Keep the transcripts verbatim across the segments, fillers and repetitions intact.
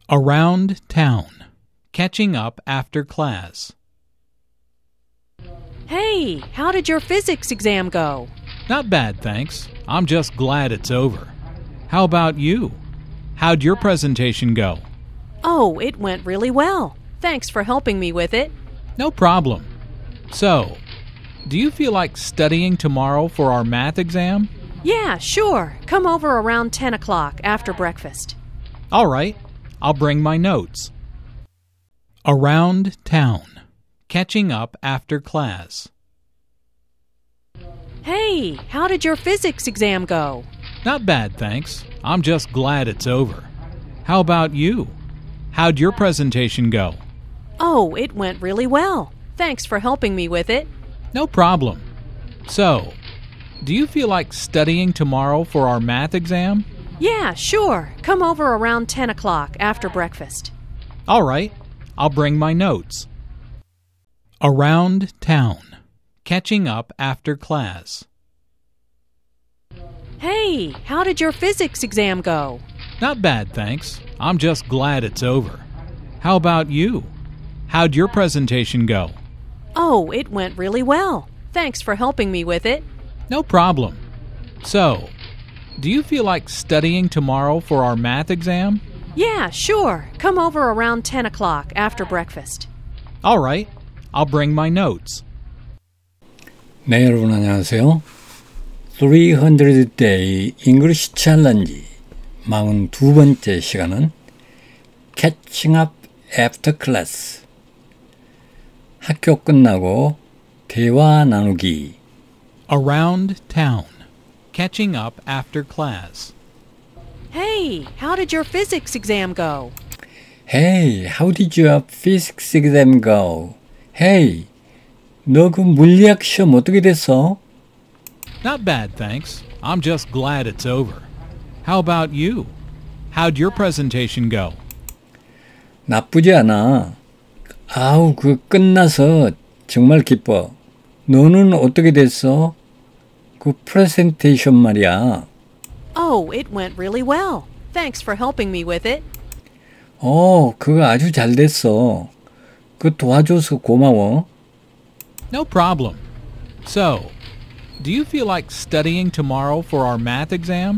Around town. Catching up after class. Hey, how did your physics exam go? Not bad, thanks. I'm just glad it's over. How about you? How'd your presentation go? Oh, it went really well. Thanks for helping me with it. No problem. So, do you feel like studying tomorrow for our math exam? Yeah, sure. Come over around ten o'clock after breakfast. All right. I'll bring my notes. Around town. Catching up after class. Hey, how did your physics exam go? Not bad, thanks. I'm just glad it's over. How about you? How'd your presentation go? Oh, it went really well. Thanks for helping me with it. No problem. So, do you feel like studying tomorrow for our math exam? Yeah, sure. Come over around ten o'clock after breakfast. All right. I'll bring my notes. Around town. Catching up after class. Hey, how did your physics exam go? Not bad, thanks. I'm just glad it's over. How about you? How'd your presentation go? Oh, it went really well. Thanks for helping me with it. No problem. So, do you feel like studying tomorrow for our math exam? Yeah, sure. Come over around ten o'clock after breakfast. All right. I'll bring my notes. 네, 여러분 안녕하세요. 삼백 Day English Challenge 사십이 번째 시간은 Catching Up After Class 학교 끝나고 대화 나누기 Around town. Catching up after class. Hey, how did your physics exam go? Hey, how did your physics exam go? Hey, 너 그 물리학 시험 어떻게 됐어? Not bad, thanks. I'm just glad it's over. How about you? How'd your presentation go? 나쁘지 않아. 아우, 그 끝나서 정말 기뻐. 너는 어떻게 됐어? 그 프레젠테이션 말이야. Oh, it went really well. Thanks for helping me with it. 어, 그거 아주 잘 됐어. 그 도와줘서 고마워. No problem. So, do you feel like studying tomorrow for our math exam?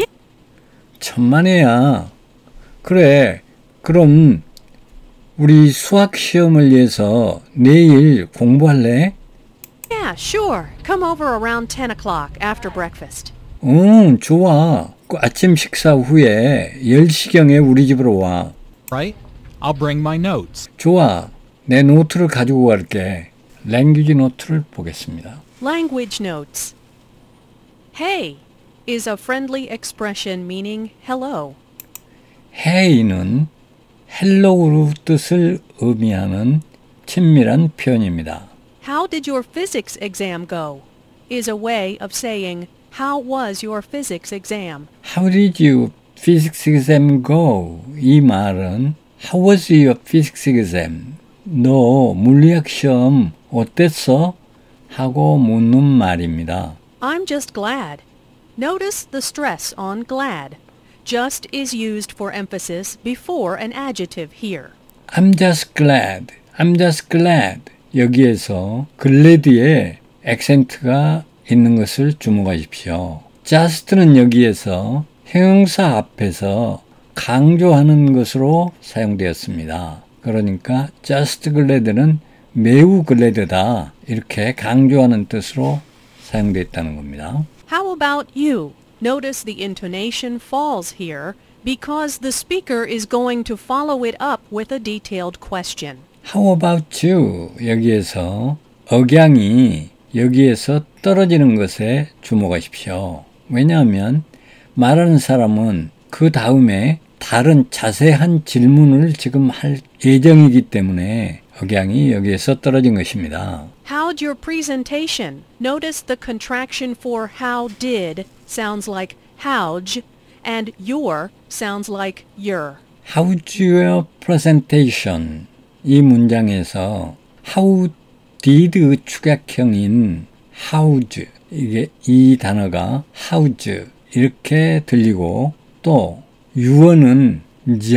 천만에야. 그래, 그럼 우리 수학 시험을 위해서 내일 공부할래? Yeah, sure. Come over around ten o'clock after breakfast. 응, 좋아. 그 아침 식사 후에 열 시경에 우리 집으로 와. Right? I'll bring my notes. 좋아. 내 노트를 가지고 갈게. 랭귀지 노트를 보겠습니다. Language notes. Hey is a friendly expression meaning hello. Hey는 헬로우 뜻을 의미하는 친밀한 표현입니다. How did your physics exam go? Is a way of saying how was your physics exam? How did your physics exam go? 이 말은 How was your physics exam? 너 물리학 시험 어땠어? 하고 묻는 말입니다. I'm just glad. Notice the stress on glad. Just is used for emphasis before an adjective here. I'm just glad. I'm just glad. 여기에서 glad에 액센트가 있는 것을 주목하십시오. just는 여기에서 형용사 앞에서 강조하는 것으로 사용되었습니다. 그러니까 just glad는 매우 glad다 이렇게 강조하는 뜻으로 사용되었다는 겁니다. How about you? Notice the intonation falls here because the speaker is going to follow it up with a detailed question. How about you? 여기에서 억양이 여기에서 떨어지는 것에 주목하십시오. 왜냐하면 말하는 사람은 그 다음에 다른 자세한 질문을 지금 할 예정이기 때문에 억양이 여기에서 떨어진 것입니다. How'd your presentation? Notice the contraction for how did sounds like how'd and your sounds like your. How's your presentation? 이 문장에서 how did 축약형인 how's 이게 이 단어가 how's 이렇게 들리고 또 유어는 자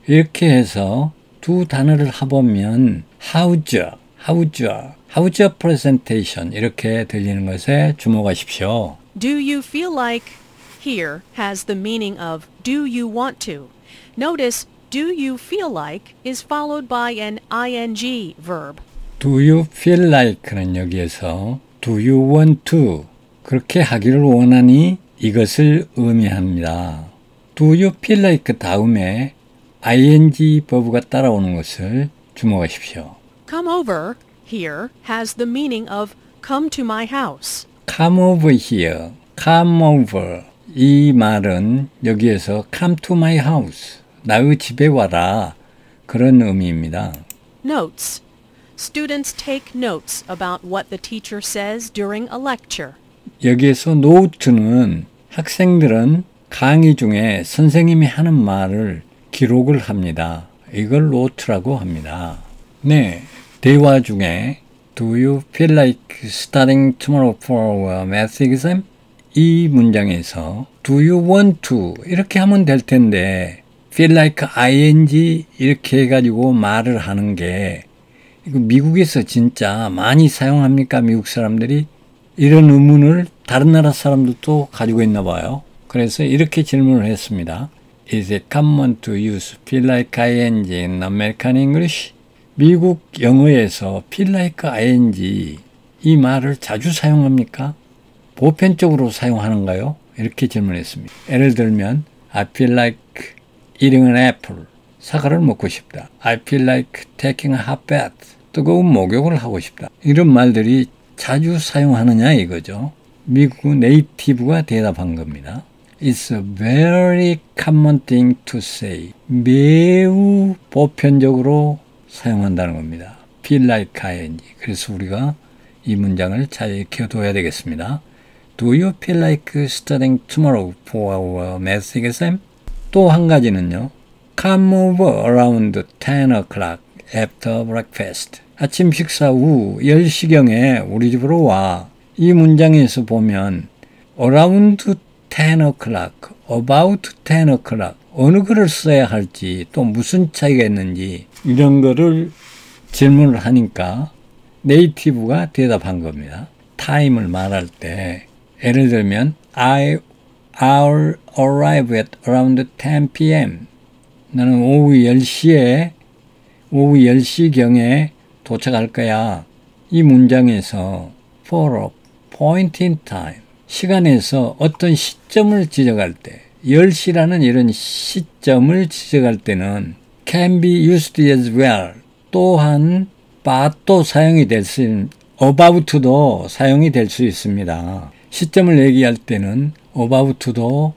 이렇게 해서 두 단어를 합하면 how's, how's, how's your presentation 이렇게 들리는 것에 주목하십시오. Do you feel like here has the meaning of do you want to. Notice do you feel like is followed by an ing verb. Do you feel like는 여기에서 do you want to 그렇게 하기를 원하니 이것을 의미합니다. Do you feel like 다음에 ing 버브가 따라오는 것을 주목하십시오. Come over here has the meaning of come to my house. Come over here, come over 이 말은 여기에서 come to my house 나의 집에 와라 그런 의미입니다. Notes. Students take notes about what the teacher says during a lecture. 여기에서 노트는 학생들은 강의 중에 선생님이 하는 말을 기록을 합니다. 이걸 노트라고 합니다. 네, 대화 중에 Do you feel like studying tomorrow for a math exam? 이 문장에서 Do you want to 이렇게 하면 될 텐데 feel like ing 이렇게 해가지고 말을 하는 게 이거 미국에서 진짜 많이 사용합니까? 미국 사람들이? 이런 의문을 다른 나라 사람들도 가지고 있나 봐요. 그래서 이렇게 질문을 했습니다. Is it common to use feel like ing in American English? 미국 영어에서 feel like ing 이 말을 자주 사용합니까? 보편적으로 사용하는가요? 이렇게 질문했습니다. 예를 들면 I feel like eating an apple. 사과를 먹고 싶다. I feel like taking a hot bath. 뜨거운 목욕을 하고 싶다. 이런 말들이 자주 사용하느냐 이거죠. 미국 네이티브가 대답한 겁니다. It's a very common thing to say. 매우 보편적으로 사용한다는 겁니다. feel like ing. 그래서 우리가 이 문장을 잘 익혀둬야 되겠습니다. Do you feel like studying tomorrow for our math exam? 또 한 가지는요. Come over around ten o'clock after breakfast. 아침 식사 후 열 시경에 우리 집으로 와. 이 문장에서 보면 around ten o'clock, about ten o'clock 어느 글을 써야 할지 또 무슨 차이가 있는지 이런 거를 질문을 하니까 네이티브가 대답한 겁니다. 타임을 말할 때 예를 들면 I, I'll arrive at around ten p.m. 나는 오후 열 시에 오후 열 시경에 도착할 거야. 이 문장에서 for a point in time 시간에서 어떤 시점을 지적할 때 열 시라는 이런 시점을 지적할 때는 can be used as well 또한 but도 사용이 될 수 있는 about도 사용이 될 수 있습니다. 시점을 얘기할 때는 about도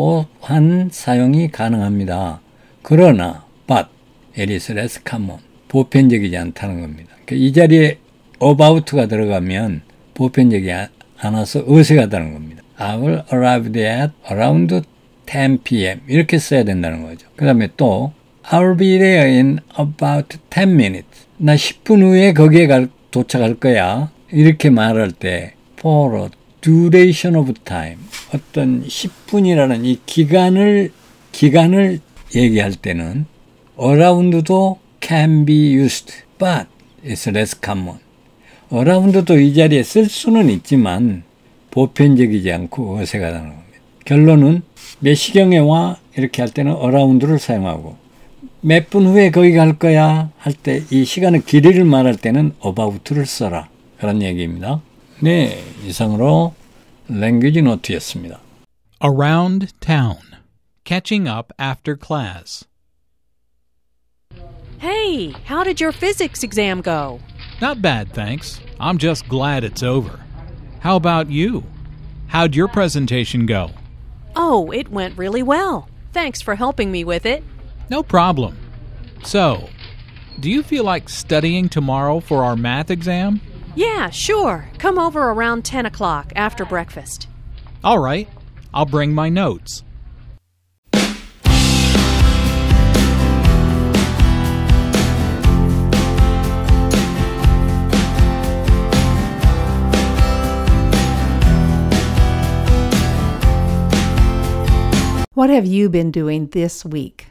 또한 사용이 가능합니다. 그러나 but it is less common 보편적이지 않다는 겁니다. 그러니까 이 자리에 about가 들어가면 보편적이 않아서 어색하다는 겁니다. I will arrive at around ten p.m. 이렇게 써야 된다는 거죠. 그 다음에 또 I'll be there in about ten minutes. 나 십 분 후에 거기에 갈, 도착할 거야. 이렇게 말할 때 for a duration of time 어떤 십 분이라는 이 기간을 기간을 얘기할 때는 around도 can be used but it's less common. around도 이 자리에 쓸 수는 있지만 보편적이지 않고 어색하다는 겁니다. 결론은 몇 시경에 와 이렇게 할 때는 around를 사용하고 몇 분 후에 거기 갈 거야 할 때 이 시간의 길이를 말할 때는 about를 써라 그런 얘기입니다. 네, 이상으로 랭귀지 노트였습니다. Around town. Catching up after class. Hey, how did your physics exam go? Not bad, thanks. I'm just glad it's over. How about you? How'd your presentation go? Oh, it went really well. Thanks for helping me with it. No problem. So, do you feel like studying tomorrow for our math exam? Yeah, sure. Come over around ten o'clock after breakfast. All right. I'll bring my notes. What have you been doing this week?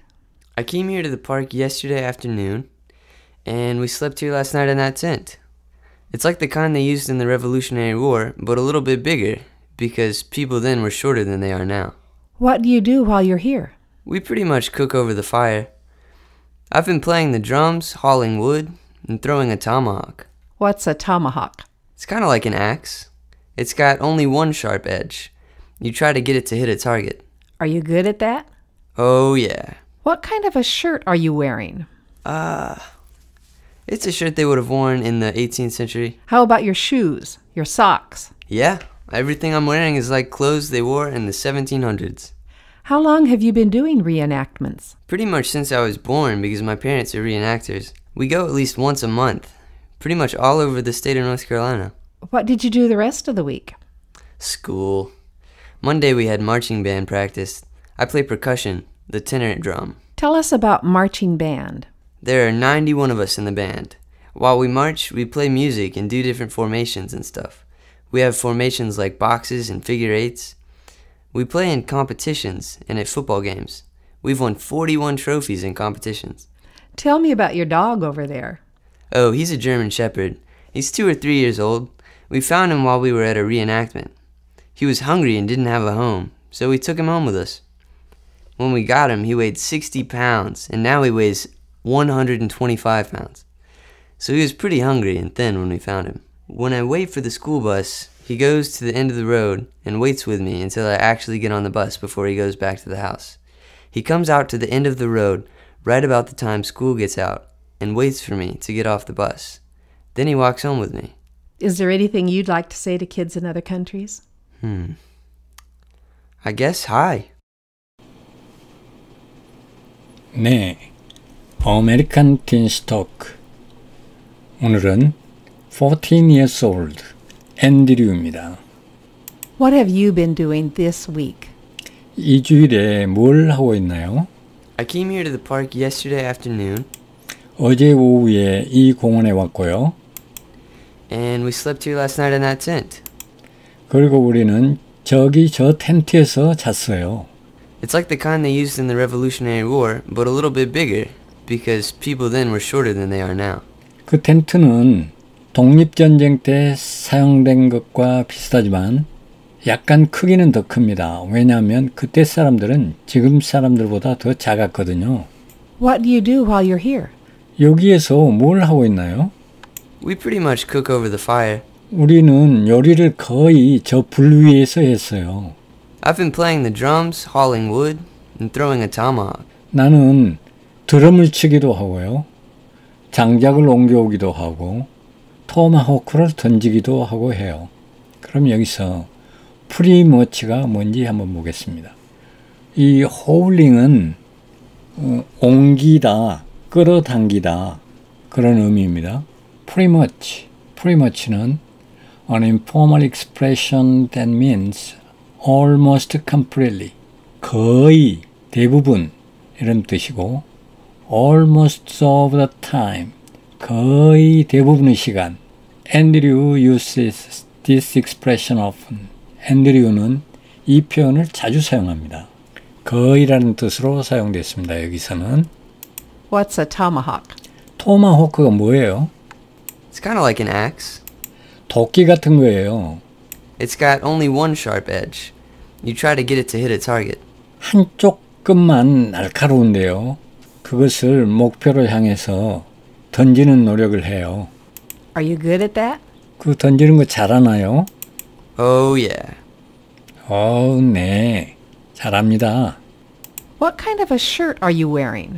I came here to the park yesterday afternoon, and we slept here last night in that tent. It's like the kind they used in the Revolutionary War, but a little bit bigger, because people then were shorter than they are now. What do you do while you're here? We pretty much cook over the fire. I've been playing the drums, hauling wood, and throwing a tomahawk. What's a tomahawk? It's kind of like an axe. It's got only one sharp edge. You try to get it to hit a target. Are you good at that? Oh, yeah. What kind of a shirt are you wearing? Uh, it's a shirt they would have worn in the eighteenth century. How about your shoes, your socks? Yeah, everything I'm wearing is like clothes they wore in the seventeen hundreds. How long have you been doing reenactments? Pretty much since I was born, because my parents are reenactors. We go at least once a month, pretty much all over the state of North Carolina. What did you do the rest of the week? School. Monday we had marching band practice. I play percussion, the tenor drum. Tell us about marching band. There are ninety-one of us in the band. While we march, we play music and do different formations and stuff. We have formations like boxes and figure eights. We play in competitions and at football games. We've won forty-one trophies in competitions. Tell me about your dog over there. Oh, he's a German Shepherd. He's two or three years old. We found him while we were at a reenactment. He was hungry and didn't have a home, so we took him home with us. When we got him, he weighed sixty pounds, and now he weighs one hundred twenty-five pounds. So he was pretty hungry and thin when we found him. When I wait for the school bus, he goes to the end of the road and waits with me until I actually get on the bus before he goes back to the house. He comes out to the end of the road right about the time school gets out and waits for me to get off the bus. Then he walks home with me. Is there anything you'd like to say to kids in other countries? Hmm. I guess hi. 네, American Teens Talk. 오늘은 fourteen years old 앤드류입니다. What have you been doing this week? 이 주일에 뭘 하고 있나요? I came here to the park yesterday afternoon, 어제 오후에 이 공원에 왔고요. and we slept here last night in that tent. 그리고 우리는 저기 저 텐트에서 잤어요. It's like the kind they used in the Revolutionary War, but a little bit bigger, because people then were shorter than they are now. 그 텐트는 독립전쟁 때 사용된 것과 비슷하지만 약간 크기는 더 큽니다. 왜냐하면 그때 사람들은 지금 사람들보다 더 작았거든요. What do you do while you're here? 여기에서 뭘 하고 있나요? We pretty much cook over the fire. 우리는 요리를 거의 저 불 위에서 했어요. I've been playing the drums, hauling wood, and throwing a tomahawk. 나는 드럼을 치기도 하고요. 장작을 옮겨오기도 하고 토마호크를 던지기도 하고 해요. 그럼 여기서 프리머치가 뭔지 한번 보겠습니다. 이 호울링은 어, 옮기다, 끌어당기다 그런 의미입니다. pretty much는 an informal expression that means almost completely, 거의, 대부분 이런 뜻이고 almost all the time, 거의 대부분의 시간. Andrew uses this expression often. 앤드류는 이 표현을 자주 사용합니다. 거의라는 뜻으로 사용됐습니다. 여기서는 What's a tomahawk? 토마호크가 뭐예요? It's kind of like an axe. 도끼 같은 거예요. It's got only one sharp edge. You try to get it to hit a target. 한쪽 끝만 날카로운데요. 그것을 목표로 향해서 던지는 노력을 해요. Are you good at that? 그 던지는 거 잘하나요? Oh, yeah. 어, 네. 잘합니다. What kind of a shirt are you wearing?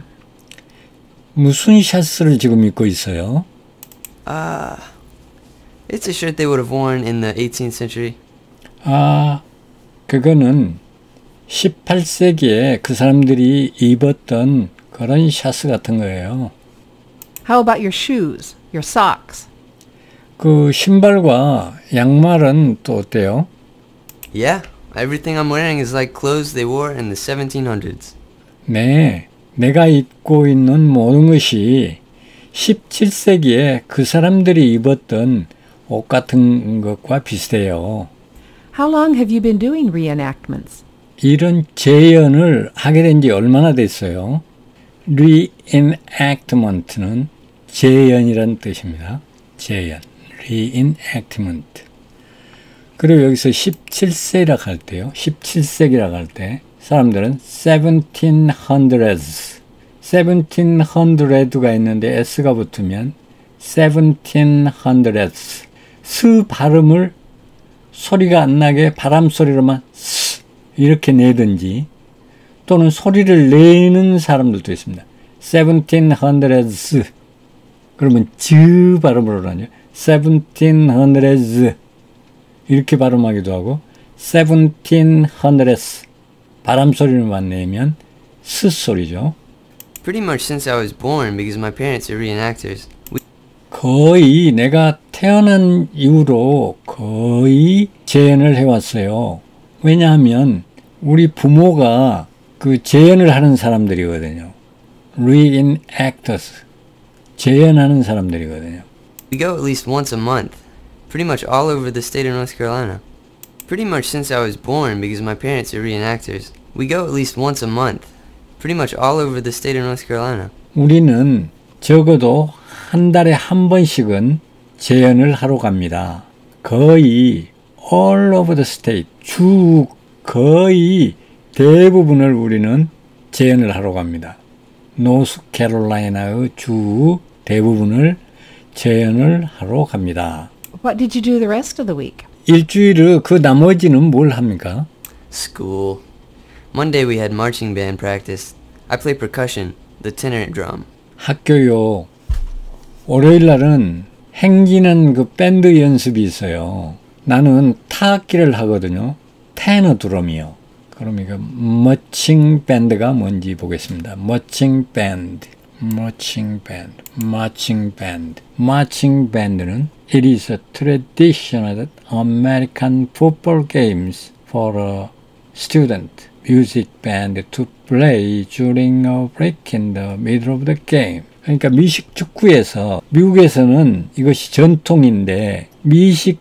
무슨 샷을 지금 입고 있어요? Uh, it's a shirt they would have worn in the eighteenth century. 아, 그거는 십팔 세기에 그 사람들이 입었던 그런 샷스 같은 거예요. How about your shoes, your socks? 그 신발과 양말은 또 어때요? Yeah, everything I'm wearing is like clothes they wore in the seventeen hundreds. 네, 내가 입고 있는 모든 것이 십칠 세기에 그 사람들이 입었던 옷 같은 것과 비슷해요. How long have you been doing reenactments? 이런 재연을 하게 된 지 얼마나 됐어요? reenactment는 재연이란 뜻입니다. 재연, reenactment. 그리고 여기서 십칠 세라고 할 때요. 십칠 세기라고 할 때 사람들은 seventeen hundreds, seventeen hundred가 있는데 s가 붙으면 seventeen hundreds. 스 발음을 소리가 안 나게 바람 소리로만 스 이렇게 내든지 또는 소리를 내는 사람들도 있습니다. seventeen hundreds. 그러면 즈 발음으로 하죠. seventeen hundreds. 이렇게 발음하기도 하고 seventeen hundreds. 바람 소리로만 내면 스 소리죠. Pretty much since I was born because my parents are reenactors. We 거의 내가 태어난 이후로 거의 재연을 해왔어요. 왜냐하면 우리 부모가 그 재연을 하는 사람들이거든요. reenactors. 재연하는 사람들이거든요. We go at least once a month, pretty much all over the state of North Carolina. Pretty much since I was born because my parents are reenactors. We go at least once a month, pretty much all over the state of North Carolina. 우리는 적어도 한 달에 한 번씩은 재연을 하러 갑니다. 거의 all over the state, 주 거의 대부분을 우리는 재연을 하러 갑니다. 노스캐롤라이나의 주 대부분을 재연을 하러 갑니다. What did you do the rest of the week? 일주일을 그 나머지는 뭘 합니까? School. Monday we had marching band practice. I play percussion, the tenor drum. 학교요. 월요일 날은 행진한 그 밴드 연습이 있어요. 나는 타악기를 하거든요. 테너 드럼이요. 그럼 이거 머칭 밴드가 뭔지 보겠습니다. 머칭 밴드, 머칭 밴드, 마칭 밴드. 마칭 밴드는 It is a traditional American football games for a student music band to play during a break in the middle of the game. 그러니까 미식 축구에서 미국에서는 이것이 전통인데 미식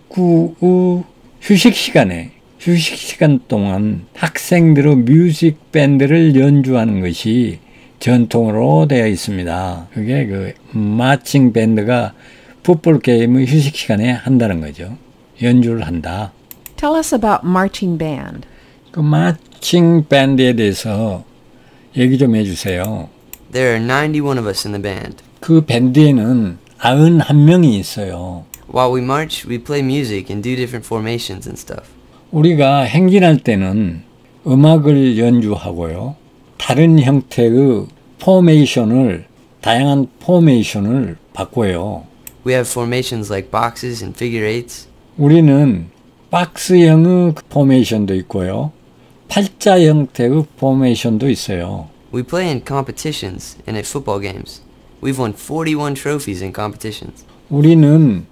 축구의 휴식 시간에 휴식 시간 동안 학생들의 뮤직 밴드를 연주하는 것이 전통으로 되어 있습니다. 그게 그 마칭 밴드가 풋볼 게임의 휴식 시간에 한다는 거죠. 연주를 한다. Tell us about marching band. 그 마칭 밴드에 대해서 얘기 좀 해주세요. There are ninety-one of us in the band. 그 밴드에는 구십일 명이 있어요. While we march, we play music and do different formations and stuff. 우리가 행진할 때는 음악을 연주하고요. 다른 형태의 포메이션을, 다양한 포메이션을 바꿔요. We have formations like boxes and figure eights. 우리는 박스형의 포메이션도 있고요. 팔자 형태의 포메이션도 있어요. We play in competitions and at football games. We've won forty-one trophies in competitions. 우리는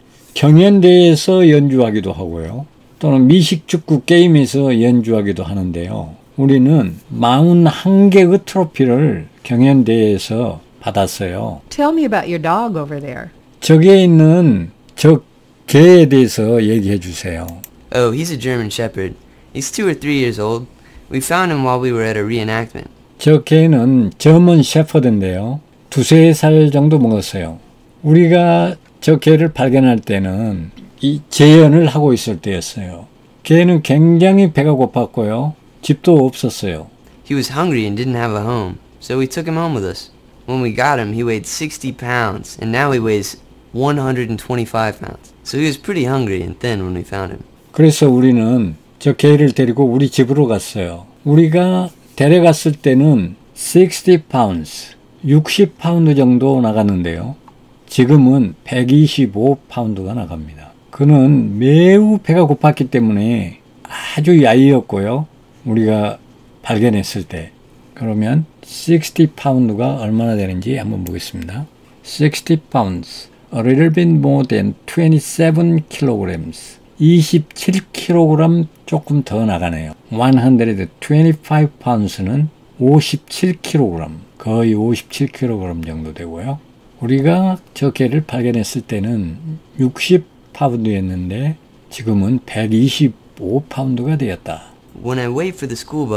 경연대회에서 연주하기도 하고요. 또는 미식축구 게임에서 연주하기도 하는데요. 우리는 사십일 개의 트로피를 경연대회에서 받았어요. Tell me about your dog over there. 저기에 있는 저 개에 대해서 얘기해 주세요. Oh, he's a German Shepherd. He's two or three years old. We found him while we were at a reenactment. 저 개는 저먼 셰퍼드인데요. 두세 살 정도 먹었어요. 우리가 저 개를 발견할 때는 이 재연을 하고 있을 때였어요. 개는 굉장히 배가 고팠고요. 집도 없었어요. He was hungry and didn't have a home, so we took him home with us. When we got him, he weighed sixty pounds, and now he weighs one hundred twenty-five pounds. So he was pretty hungry and thin when we found him. 그래서 우리는 저 개를 데리고 우리 집으로 갔어요. 우리가 데려갔을 때는 sixty pounds, 육십 파운드 정도 나갔는데요. 지금은 백이십오 파운드가 나갑니다. 그는 매우 배가 고팠기 때문에 아주 야이었고요. 우리가 발견했을 때. 그러면 sixty 파운드가 얼마나 되는지 한번 보겠습니다. sixty pounds, a little bit more than twenty-seven kilograms. 이십칠 킬로그램 조금 더 나가네요. one hundred twenty-five pounds는 오십칠 킬로그램, 거의 오십칠 킬로그램 정도 되고요. 우리가 저 개를 발견했을 때는 육십 파운드였는데 지금은 백이십오 파운드가 되었다. When I wait for the school bus,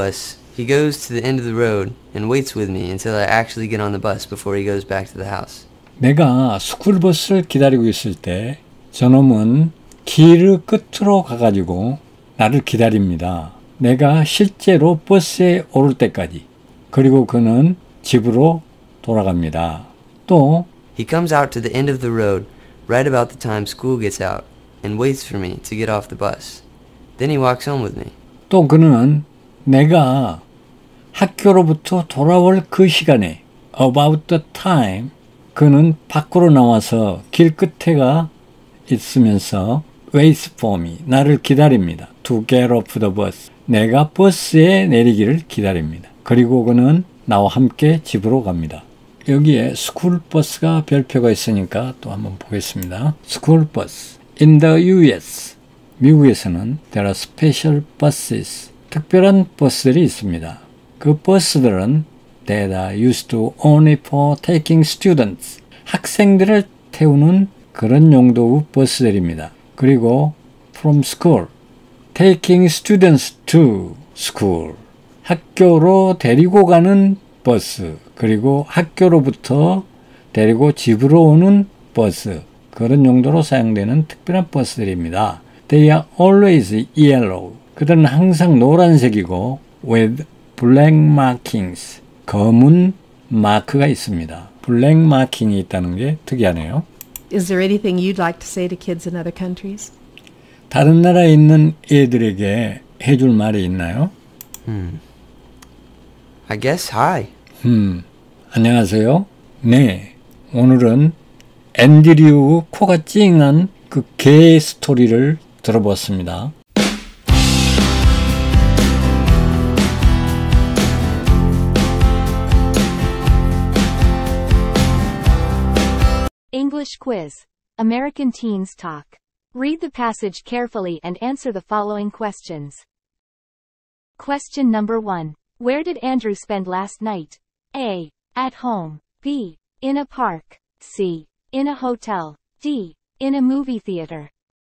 He goes to the end of the road and waits with me until I actually get on the bus before he goes back to the house. 내가 스쿨버스를 기다리고 있을 때 저놈은 길 끝으로 가가지고 나를 기다립니다. 내가 실제로 버스에 오를 때까지. 그리고 그는 집으로 돌아갑니다. 또 He comes out to the end of the road right about the time school gets out and waits for me to get off the bus. Then he walks home with me. 또 그는 내가 학교로부터 돌아올 그 시간에 about the time 그는 밖으로 나와서 길 끝에가 있으면서 waits for me 나를 기다립니다. to get off the bus 내가 버스에 내리기를 기다립니다. 그리고 그는 나와 함께 집으로 갑니다. 여기에 스쿨버스가 별표가 있으니까 또 한번 보겠습니다. 스쿨버스 In the U S 미국에서는 there are special buses 특별한 버스들이 있습니다. 그 버스들은 that are used to only for taking students 학생들을 태우는 그런 용도의 버스들입니다. 그리고 from school taking students to school 학교로 데리고 가는 버스 그리고 학교로부터 데리고 집으로 오는 버스 그런 용도로 사용되는 특별한 버스들입니다. They are always yellow 그들은 항상 노란색이고 with black markings 검은 마크가 있습니다. 블랙 마킹이 있다는 게 특이하네요. Is there anything you'd like to say to kids in other countries? 다른 나라에 있는 애들에게 해줄 말이 있나요? Hmm. I guess hi. 음, 안녕하세요. 네, 오늘은 앤드류 코가 찡한 그 개 스토리를 들어보았습니다. English quiz. American teens talk. Read the passage carefully and answer the following questions. Question number one. Where did Andrew spend last night? A. At home. B. In a park. C. In a hotel. D. In a movie theater.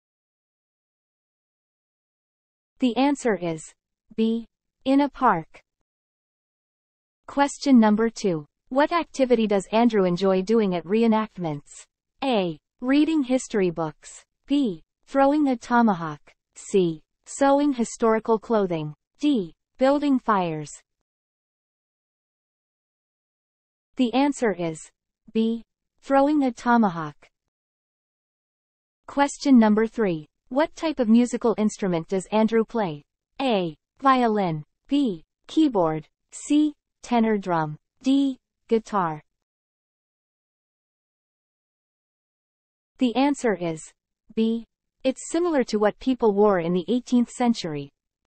The answer is B. In a park. Question number two. What activity does Andrew enjoy doing at reenactments? A. Reading history books. B. Throwing a tomahawk. C. Sewing historical clothing. D. Building fires. The answer is B. Throwing a tomahawk. Question number three. What type of musical instrument does Andrew play? A. Violin. B. Keyboard. C. Tenor drum. D. Guitar. The answer is B. It's similar to what people wore in the eighteenth century.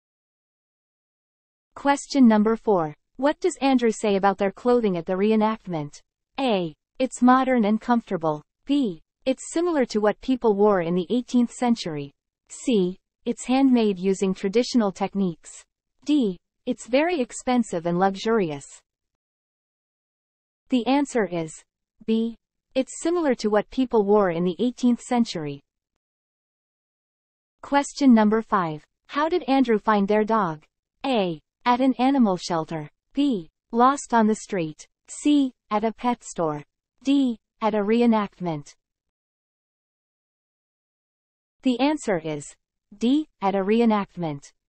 Question number four. What does Andrew say about their clothing at the reenactment? A. It's modern and comfortable. B. It's similar to what people wore in the eighteenth century. C. It's handmade using traditional techniques. D. It's very expensive and luxurious. The answer is B. It's similar to what people wore in the eighteenth century. Question number five. How did Andrew find their dog? A. At an animal shelter. B. Lost on the street. C. At a pet store. D. At a reenactment. The answer is D. At a reenactment.